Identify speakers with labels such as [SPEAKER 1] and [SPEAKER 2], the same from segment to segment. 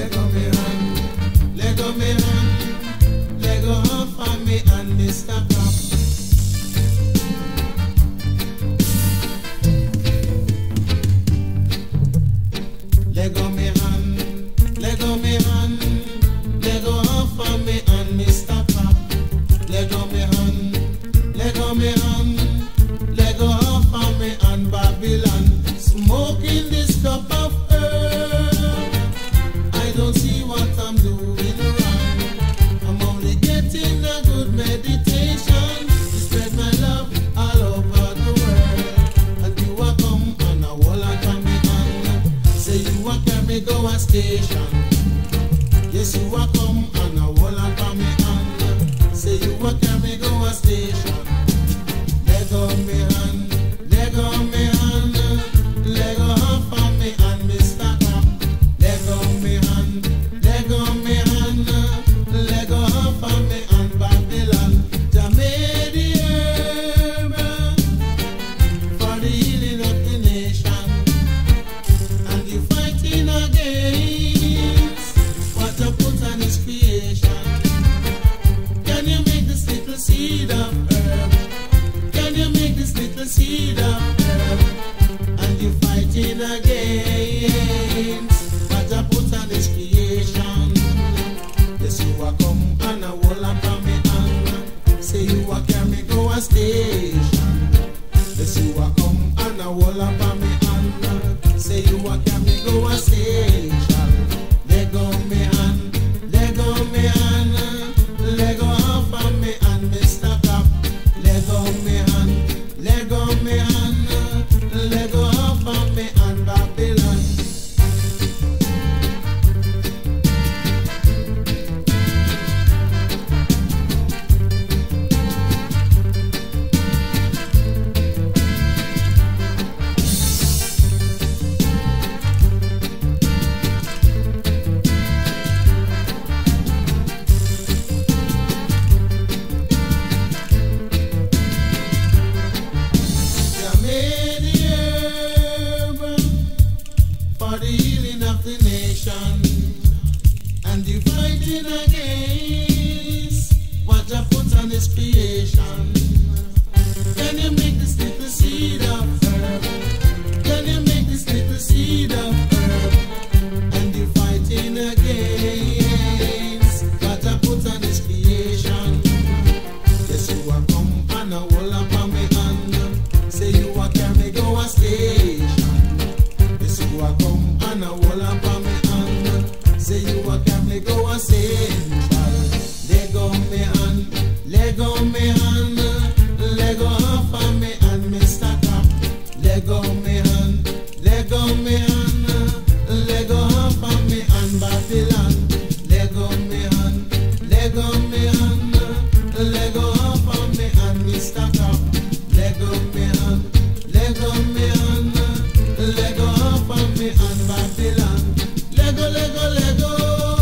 [SPEAKER 1] Lego me hand, Lego me hand, Lego off of me and Mr. Cop. Lego me hand, Lego me hand, Lego off of me and Mr. Cop. Lego me hand, Lego me hand, Lego off of me and Babylon. Smoking this cup of earth, I don't see what I'm doing wrong. I'm only getting a good meditation to spread my love all over the world. And you are come on a wall and come me on. Say you are carry go a station. Yes, you are come on a wall and come me on. Say you are carry go a station. Lego me hand, Lego me hand, Lego off of me and Mr. Cop. Lego me hand, Lego me hand, Lego off of me and Babylon. Jamaica the herb for the healing of the nation, and you fighting against what you put on his creation. Can you make this little seed of herb? Can you make this little seed of herb? And you fighting against what I put on this creation. Yes, you are come on a wall and come me on. Say you are carry go a station. Yes, you are come on a wall and come me on. Say you are carry go a station. Lego me hand, Lego me hand, Lego off of me and Mr. Cop. Lego me hand, Lego me hand, Lego off of me and Babylon. For the healing of the nation, and you fighting against what I put on his creation. Can you make this little seed of herb? Can you make this little seed of herb? And you fighting against what I put on his creation. Yes, you are come on a wall upon me hand. Say you are carry go a station. You are come and a wall upon me hand. Say you are carry go a central. Lego me hand, Lego me hand, Lego off of me and Mr. Cop. Lego me hand, Lego me hand, Lego off of me and Babylon. Lego me hand, Lego me hand, Lego off of me and Mr. Cop. Lego me hand, Lego me hand, Lego off of me and Babylon. Lego, Lego, Lego,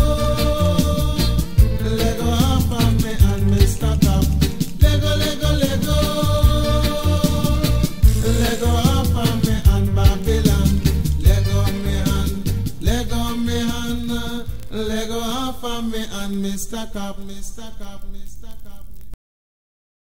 [SPEAKER 1] Lego off of me and Mr. Cop. Lego, Lego, Lego, Lego off of me and Babylon. Lego me hand, Lego me hand, Lego off of me and Mr. Cop, Mr. Cop, Mr.